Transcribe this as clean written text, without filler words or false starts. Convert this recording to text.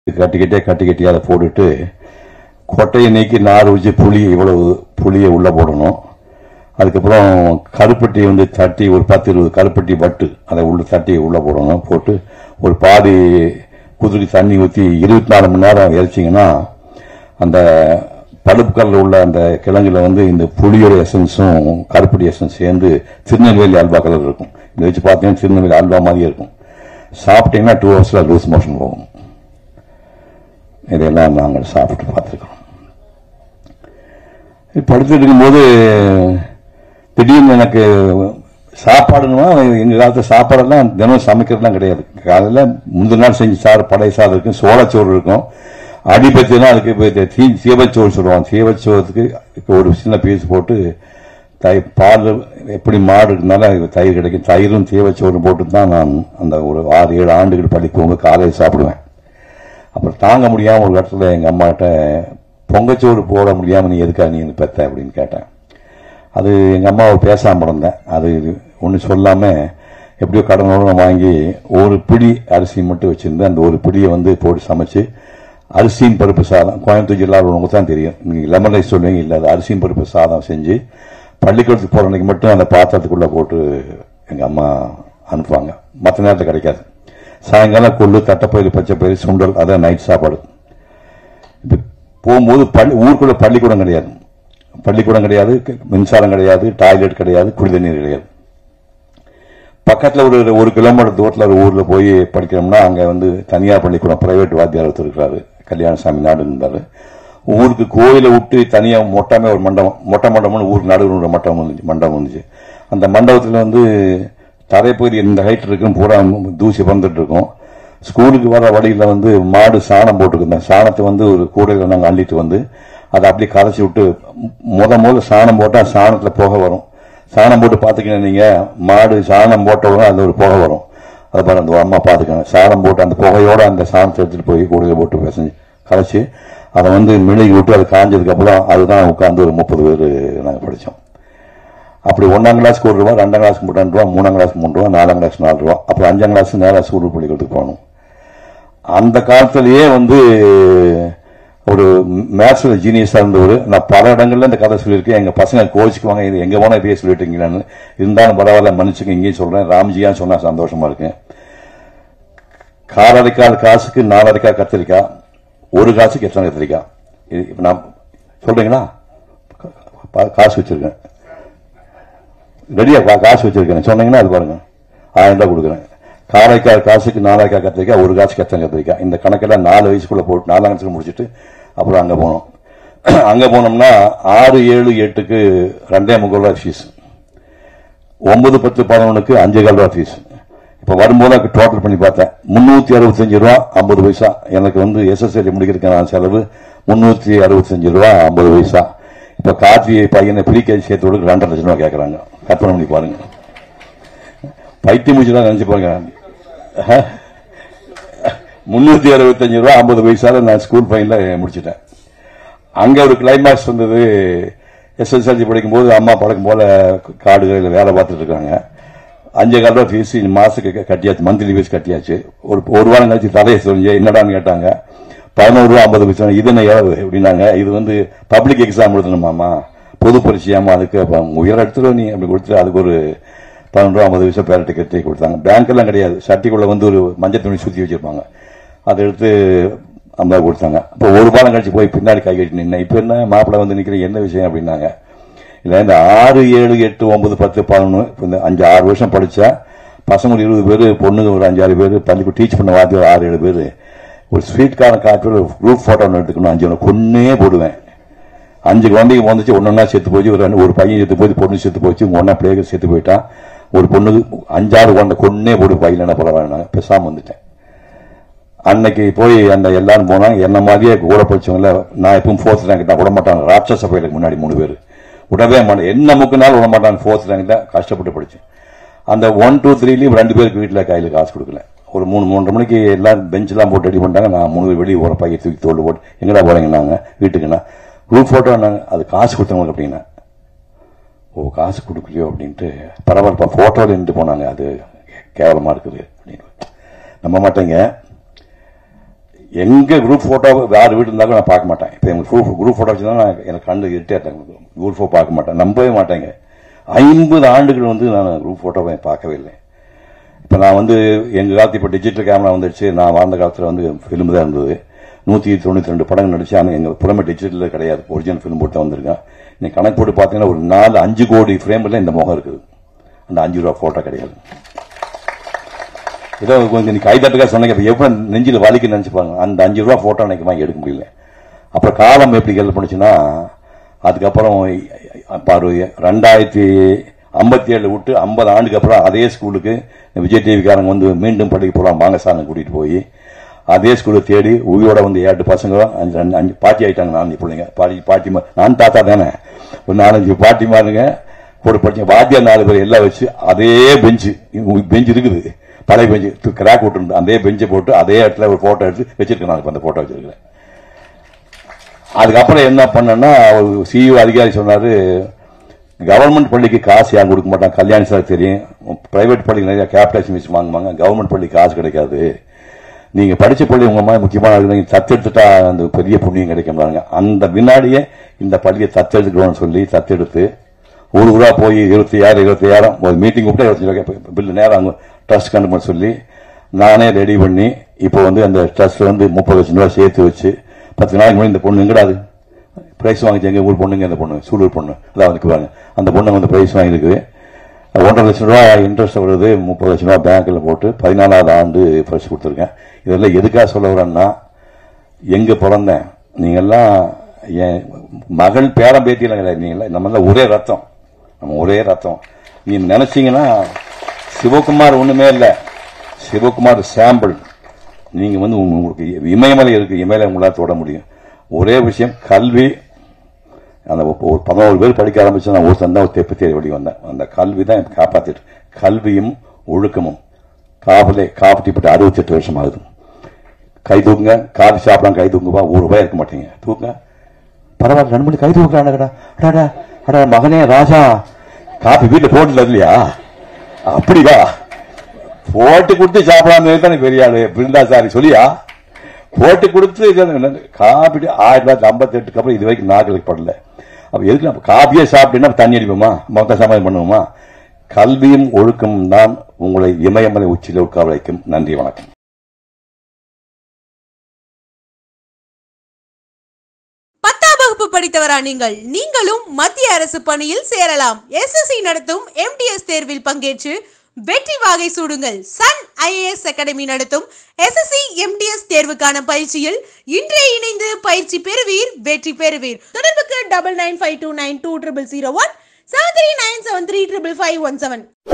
கட்டி அதை போட்டுட்டு கொட்டையை நீக்கி நார் வச்சு இவ்வளவு புளியை உள்ள போடணும். அதுக்கப்புறம் கருப்பட்டி வந்து தட்டி ஒரு 10-20 கருப்பட்டி வட்டு அதை உள்ள தட்டி உள்ள போடணும். போட்டு ஒரு பாதி குதிரை தண்ணி ஊற்றி 24 மணி நேரம் இறைச்சிங்கன்னா அந்த பழுப்பு கல்ல உள்ள அந்த கிழங்குல வந்து இந்த புளியோட எசன்ஸும் கருப்பட்டி எசன்ஸ் சேர்ந்து திருநெல்வேலி அல்வா கலர் இருக்கும். இதை வச்சு பார்த்தீங்கன்னா திருநெல்வேலி அல்வா மாதிரியே இருக்கும். சாப்பிட்டீங்கன்னா 2 ஹவர்ஸ்ல லூஸ் மோஷன் போகும். இதெல்லாம் நாங்கள் சாப்பிட்டு பார்த்துருக்கோம். படுத்துட்டு இருக்கும்போது திடீர்னு எனக்கு சாப்பாடுன்னா எங்கள் காலத்தில் சாப்பாடெல்லாம் தினம் சமைக்கிறதுலாம் கிடையாது. காலையில் முந்தின நாள் செஞ்சு பழைய சாதம் இருக்கும், சோளச்சோறு இருக்கும். அடிப்பத்தினா அதுக்கு சீவச்சோறு சொல்லுவாங்க. சீவச்சோறதுக்கு ஒரு சின்ன பீஸ் போட்டு பால் எப்படி மாடு இருந்தாலும் தயிர் கிடைக்கும். தயிரும் சீவச்சோறும் போட்டு தான் நான் அந்த ஒரு 6-7 ஆண்டுகள் படிக்கும்போது காலையில் சாப்பிடுவேன். அப்புறம் தாங்க முடியாமல் ஒரு இடத்துல எங்கள் அம்மாட்ட பொங்கச்சோறு போட முடியாமல் நீ எதுக்காக நீ பெத்த அப்படின்னு கேட்டேன். அது எங்கள் அம்மாவை பேசாமல் இருந்தேன். அது ஒன்றும் சொல்லாமல் எப்படியோ கடனோடு வாங்கி ஒரு பிடி அரிசி மட்டும் வச்சுருந்து அந்த ஒரு பிடியை வந்து போட்டு சமைச்சு அரிசியின் பருப்பு சாதம், கோயம்புத்தூர் ஜில்லாவில் உங்களுக்கு தான் தெரியும், நீங்கள் லெமன் ரைஸ் சொல்லுவீங்க, இல்லை அது அரிசியின் பருப்பு சாதம் செஞ்சு பள்ளிக்கூடத்துக்கு போகிற அன்றைக்கு மட்டும் அந்த பாத்திரத்துக்குள்ளே போட்டு எங்கள் அம்மா அனுப்புவாங்க. மற்ற நேரத்தில் கிடைக்காது. சாயங்காலம் கொள்ளு, தட்டைப்பயிறு, பச்சைப்பயிறு, சுண்டல், அதான் நைட் சாப்பாடு. இப்போ போகும்போது ஊருக்குள்ள பள்ளிக்கூடம் கிடையாது, மின்சாரம் கிடையாது, டாய்லெட் கிடையாது, குடிதண்ணீர் கிடையாது. பக்கத்தில் ஒரு கிலோமீட்டர் தூரத்தில் ஒரு ஊரில் போய் படிக்கிறோம்னா அங்கே வந்து தனியார் பள்ளிக்கூடம், பிரைவேட் வாத்தியார் ஒருத்தர் இருக்கிறாரு, கல்யாணசாமி நாடு இருந்தார். ஊருக்கு கோயிலை விட்டு தனியாக மொட்டமே ஒரு மண்டபம்னு ஊருக்கு நடுவில் மண்டபம் வந்துச்சு. அந்த மண்டபத்தில் வந்து தரைப்பகுதி இந்த ஹைட் இருக்குன்னு பூரா தூசி பறந்துட்டு இருக்கும். ஸ்கூலுக்கு வர வழியில் வந்து மாடு சாணம் போட்டுருந்தேன். சாணத்தை வந்து ஒரு கூடையில் நாங்கள் அள்ளிட்டு வந்து அதை அப்படியே கரைச்சி விட்டு முதல்ல சாணம் போட்டால் சாணத்தில் புகை வரும். சாணம் போட்டு பார்த்துக்கணும், நீங்கள் மாடு சாணம் போட்டவுடனே அதில் ஒரு புகை வரும். அதை பாரு அந்த அம்மா பார்த்துக்கணும். சாணம் போட்டு அந்த புகையோடு அந்த சாணத்தை எடுத்துகிட்டு போய் கூடையில் போட்டு பிசைஞ்சு கரைச்சி அதை வந்து மிளகி விட்டு அது காஞ்சதுக்கப்புறம் அதுதான் உட்காந்து ஒரு 30 பேர் நாங்கள் படித்தோம். அப்படி 1ஆம் கிளாஸ்க்கு 1 ரூபா, 2ஆம் கிளாஸ்க்கு 2 ரூபா, 3ஆம் கிளாஸ்க்கு 3 ரூபா, 4ஆம் கிளாஸ்க்கு 4 ரூபா, அப்புறம் 5ஆம் கிளாஸ் நேராக ஸ்கூல் பள்ளிக்கூடத்துக்கு போகணும். அந்த காலத்திலேயே வந்து ஒரு மேத்ஸ்ல ஜீனியஸாக இருந்தவர். நான் பல இடங்கள்ல இந்த கதை சொல்லியிருக்கேன். எங்கள் பசங்க கோச்சிக்குவாங்க, இது எங்கே போனால் இப்படியே சொல்லிட்டீங்களான்னு. இருந்தாலும் பரவாயில்ல, மன்னிச்சுங்க, இங்கேயும் சொல்கிறேன். ராம்ஜியான்னு சொன்னால் சந்தோஷமா இருக்கேன். காரரைக்கால் காசுக்கு 4 அரைக்காய் கத்திரிக்காய், 1 காசுக்கு எத்தனை கத்திரிக்காய்? இப்போ நான் சொல்றீங்களா? காசு வச்சிருக்கேன், ரெடியா காசு வச்சிருக்கேன் சொன்னீங்கன்னா அது பாருங்க 1000 ரூபாய் கொடுக்குறேன். காரைக்கால் காசுக்கு 4 அரைக்காய் கத்திரிக்காய், 1 காசுக்கு எத்தனை கத்திரிக்காய்? இந்த கணக்கெல்லாம் 4 வயசுக்குள்ள போட்டு 4ஆம் கிளாஸுக்கு முடிச்சுட்டு அப்புறம் அங்கே போனோம். அங்கே போனோம்னா 6, 7, 8க்கு 2.25 ரூபா ஃபீஸ், 9, 10, 11க்கு 5.25 ரூபா ஃபீஸ். இப்போ வரும்போது அதுக்கு டோட்டல் பண்ணி பார்த்தேன், 365 ரூபா 50 பைசா. எனக்கு வந்து SSLC முடிக்கிறதுக்கான செலவு 365 ரூபா 50 பைசா. இப்போ கார்த்தி பையனை ப்ரீகேஜி சேர்த்து 2.5 லட்சம் ரூபா கேட்குறாங்க. கற்பனை பண்ணி பாருங்க, பைத்தியம் முடிச்சுதான் நினைச்சு பாருங்க. 365 ரூபா 50 பைசால நான் ஸ்கூல் ஃபைன்ல முடிச்சுட்டேன். அங்க ஒரு கிளைமாக்ஸ் வந்தது. SSLC படிக்கும்போது அம்மா பழக்கம் போல காடுகளில் வேலை பார்த்துட்டு இருக்காங்க. 5.25 ரூபா ஃபீஸ் மாசத்துக்கு கட்டியாச்சு, மந்த்லி ஃபீஸ் கட்டியாச்சு. ஒரு வாரம் கழிச்சு தலையை சொல்லுங்க என்னடான்னு கேட்டாங்க. 11 ரூபா 50 பைசா. இது என்ன எவ்வளவு அப்படின்னாங்க. இது வந்து பப்ளிக் எக்ஸாம் எழுதணுமாமா, பொது பரீட்சையாமா, அதுக்கு உயர் எடுத்துருவோம் நீ அப்படி கொடுத்துட்டு அதுக்கு ஒரு 11 ரூபா 50 பைசா பேர டிக்கெட் கொடுத்தாங்க. பேங்க் எல்லாம் கிடையாது, சட்டிக்குள்ள வந்து ஒரு மஞ்சள் துணி சுற்றி வச்சிருப்பாங்க, அதை எடுத்து 50 கொடுத்தாங்க. இப்போ ஒரு வாரம் கழிச்சு போய் பின்னாடி கை கட்டி நின்னேன். இப்போ என்ன மாப்பிள்ளை வந்து நிற்கிறேன், என்ன விஷயம் அப்படின்னாங்க. இல்லை இந்த 6, 7, 8, 9, 10, 11 இந்த 5-6 வருஷம் படித்தா பசங்க ஒரு 20 பேர், பொண்ணுங்க ஒரு 5-6 பேர், பள்ளிக்கு டீச் பண்ண வாத்தியம் 6-7 பேர், ஒரு ஸ்வீட்காரன் காப்பி ஒரு குரூப் ஃபோட்டோ எடுத்துக்கணும். 5 கொன்னே போடுவேன். 5 குழந்தைங்க வந்துச்சு, ஒன்னொன்னா செத்து போச்சு. ஒரு பையன் செத்து போச்சு, பொண்ணு செத்து போச்சு, ஒன்னா பிள்ளைகள் செத்து போயிட்டான். ஒரு பொண்ணுக்கு 5-6 குழந்தை கொன்னே போடு பையன் பரவாயில்ல. பேசாம வந்துட்டேன். அன்னைக்கு போய் அந்த எல்லாரும் போனாங்க. என்ன மாதிரியே கூட படிச்சவங்கள நான் எப்பவும் 4th ரேங்க் தான், விட மாட்டாங்க. ராட்சச பையலுக்கு முன்னாடி 3 பேர் விடவே மாட்டேன். என்ன முக்குனாலும் விட மாட்டாங்க. 4th ரேங்க் தான் கஷ்டப்பட்டு படிச்சேன். அந்த 1, 2, 3லயும் 2 பேருக்கு வீட்டில் கையில் காசு கொடுக்கல. ஒரு 3-3:30 மணிக்கு எல்லாம் பெஞ்செல்லாம் போட்டு ரெடி பண்ணிட்டாங்க. நான் 3 வெளியே ஒரு பையை தூக்கி தோல் போட்டு எங்கடா போறீங்க நாங்க வீட்டுக்குன்னா குரூப் போட்டோ நாங்க அது காசு கொடுத்தவங்களுக்கு அப்படின்னா ஓ காசு கொடுக்கலையோ அப்படின்ட்டு பரவாயில்லப்பா போட்டோவில் நின்று போனாங்க. அது கேவலமா இருக்குது அப்படின்னு நம்ப மாட்டேங்க. எங்க குரூப் போட்டோ யார் வீடு இருந்தாலும் நான் பார்க்க மாட்டேன். இப்போ எங்க குரூப் போட்டோ வச்சுருந்தா எனக்கு கண்டு இரிட்டேட் குரூப் போட்டோ பார்க்க மாட்டேன், நம்பவே மாட்டேங்க. 50 ஆண்டுகள் வந்து நான் குரூப் போட்டோவை பார்க்கவே இல்லை. இப்போ நான் வந்து எங்கள் காலத்து இப்போ டிஜிட்டல் கேமரா வந்துடுச்சு. நான் வாழ்ந்த காலத்தில் வந்து ஃபிலிம் தான் இருந்தது. 192 படங்கள் நடிச்சு. ஆனால் எங்கள் புறமே டிஜிட்டலில் கிடையாது, ஒரிஜினல் ஃபிலிம் போட்டு தான் வந்திருக்கேன். நீங்கள் கணக்கு போட்டு பார்த்தீங்கன்னா ஒரு 4-5 கோடி ஃப்ரேமில் இந்த முகம் இருக்குது. அந்த 5 ரூபா ஃபோட்டோ கிடையாது. ஏதோ கொஞ்சம் நீ கைதட்டுக்கா சொன்னீங்க, இப்போ எவ்வளோ நெஞ்சில் வலிக்கு நினச்சிப்பாங்க. அந்த 5 ரூபா ஃபோட்டோ எனக்கு வாங்கி எடுக்க முடியல. அப்புறம் காலம் எப்படி ஹெல்ப் பண்ணுச்சுன்னா, அதுக்கப்புறம் 2057 விட்டு 50 ஆண்டுக்கு அப்புறம் அதே ஸ்கூலுக்கு விஜய் டிவிக்காரங்க வந்து மீண்டும் படிக்க போகலாம் வாங்க சார்னு கூட்டிகிட்டு போய் அதே ஸ்கூலை தேடி உயிரோட வந்து 8 பசங்க 5 பாட்டி ஆகிட்டாங்க. 4 பிள்ளைங்க பாட்டி நான் தாத்தா தானே, ஒரு 4-5 பாட்டி மாருங்க கூட படிச்ச வாத்தியார் 4 பேர் எல்லாம் வச்சு அதே பெஞ்சு இருக்குது, பழைய பெஞ்சு கிராக் விட்டு அதே பெஞ்சை போட்டு அதே இடத்துல ஒரு போட்டோ எடுத்து வச்சிருக்கேன். நான் அந்த போட்டோ வச்சிருக்கிறேன். அதுக்கப்புறம் என்ன பண்ணேன்னா, சிஇஓ அதிகாரி சொன்னாரு, கவர்மெண்ட் பள்ளிக்கு காசு யாரும் கொடுக்க மாட்டாங்க, கல்யாணி சார் தெரியும். பிரைவேட் பள்ளிக்கு நிறைய கேபிடேஷன் வச்சு வாங்குவாங்க, கவர்மெண்ட் பள்ளிக்கு காசு கிடைக்காது. நீங்க படிச்ச பள்ளி உங்க மாதிரி முக்கியமான தத்தெடுத்துட்டா அந்த பெரிய புண்ணியம் கிடைக்கும். அந்த வினாடியே இந்த பள்ளியை தத்தெடுக்கணும்னு சொல்லி தத்தெடுத்து ஒரு ரூபா போய் 26,000 ஒரு மீட்டிங் கூப்பிட்டு 25 பில்லு நேரம் ட்ரஸ்ட் கண்டுபிடி சொல்லி நானே ரெடி பண்ணி இப்போ வந்து அந்த ட்ரஸ்ட் வந்து 30 லட்சம் ரூபாய் சேர்த்து வச்சு 10 நாளைக்கு முன்னாடி இந்த பொண்ணு எங்கடாது பிரைஸ் வாங்கிச்சு, எங்க ஊர் பொண்ணுங்க, அந்த பொண்ணு சூலூர் பொண்ணு எல்லாம் வந்துக்குவாங்க. அந்த பொண்ணு வந்து பிரைஸ் வாங்கிருக்கு. 1.5 லட்சம் ரூபாய் இன்ட்ரெஸ்ட் வருது, 30 லட்சம் ரூபாய் பேங்க்ல போட்டு 14வது ஆண்டு பரிசு கொடுத்துருக்கேன். இதெல்லாம் எதுக்காக சொல்ல வரேன்னா, எங்க பிறந்தேன், நீங்கெல்லாம் என் மகள் பேரம் பேத்தியெல்லாம் கிடையாது, நீங்கள நம்ம ஒரே ரத்தம், நம்ம ஒரே ரத்தம். நீ நினைச்சீங்கன்னா சிவகுமார் ஒண்ணுமே இல்லை, சிவகுமார் சாம்பிள். நீங்க வந்து உங்களுக்கு இமயமலை இருக்கு, இமயமலை உங்களால் தொட முடியும். ஒரே விஷயம், கல்வி. அந்த ஒரு 11 பேர் படிக்க ஆரம்பிச்சு நான் ஒரு சந்தா ஒரு தெப்பு தேடி வெளியே வந்தேன். அந்த கல்வி தான் காப்பாத்திட்டு, கல்வியும் ஒழுக்கமும். காப்பாற்றிப்பட்டு 68 வருஷம் ஆகுது. கை தூக்குங்க, காஃபி சாப்பிடலாம், கை தூக்குப்பா, ₹1 இருக்க மாட்டீங்க, தூக்குங்க, பரவாயில்ல 2 மணி கை தூக்குறான். மகனே ராஜா, காஃபி வீட்டில் போட்டுல இல்லையா, அப்படிவா போட்டு கொடுத்து சாப்பிடாம தானே பெரிய ஆளு பிருந்தாசாரி சொல்லியா, போட்டு கொடுத்து காப்பி 1958 அப்புறம் இது வரைக்கும் நாட்களுக்கு படல. அப்ப எதுக்கு நம்ம காப்பியே சாப்பிட்டீங்கன்னா தண்ணி அடிப்போமா, மொத்த சமாளம் பண்ணுவோமா? கல்வியும் ஒழுக்கமும் தான் உங்களை இமயமலை உச்சியில் உட்கார வைக்கும். நன்றி, வணக்கம். படித்தவரா நீங்கள்? நீங்களும் மத்திய அரசு பணியில் சேரலாம். SSC நடத்தும் MTS தேர்வில் பங்கேற்று வெற்றி வாகை சூடுங்கள். சன் IAS அகாடமி நடத்தும் SSC MTS தேர்வுக்கான பயிற்சியில் இன்றே இணைந்து பயிற்சி பெறுவீர், வெற்றி பெறுவீர். தொடர்புக்கு 9952920001 7397355517.